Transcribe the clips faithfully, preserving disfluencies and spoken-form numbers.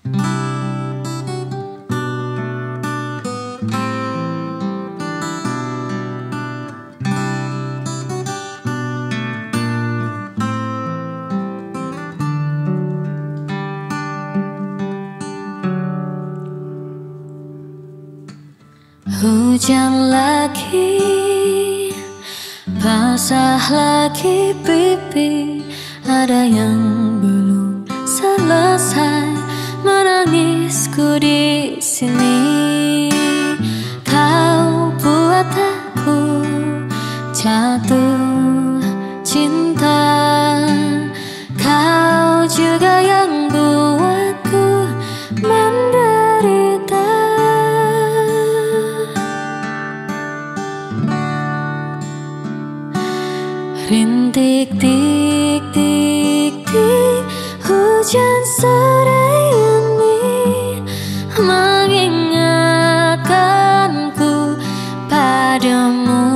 Hujan lagi, basah lagi pipi. Ada yang belum selesai menangisku di sini. Kau buat aku jatuh cinta. Kau juga yang buatku menderita. Rintik tik tik tik hujan sore ini mengingatkanku padamu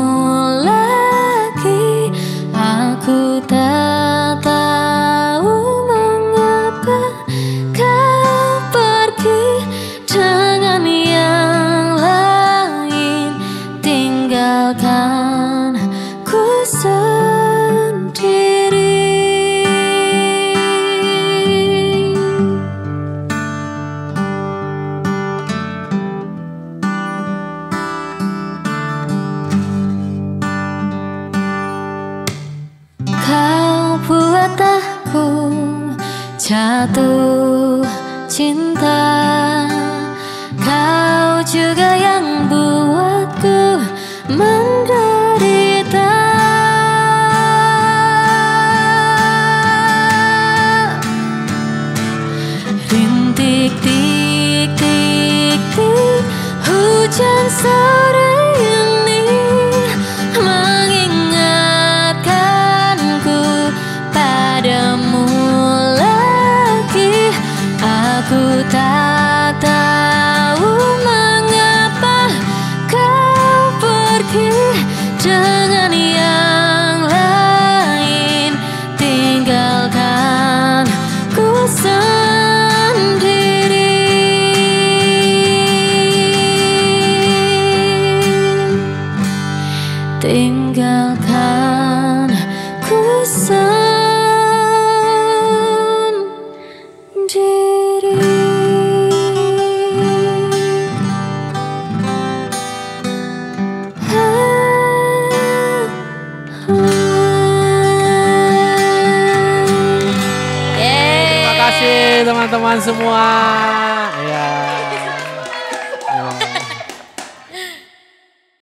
lagi. Aku tak tahu mengapa kau pergi dengan yang lain, tinggalkan ku sendiri. Kau buat aku jatuh cinta. Kau juga yang buatku menderita. Rintik tik tik tik hujan sore ini mengingatkanku padamu lagi. Aku tak tahu mengapa kau pergi dengan yang lain, tinggalkan ku sendiri. Tinggalkan ku sendiri. Terima kasih teman-teman semua.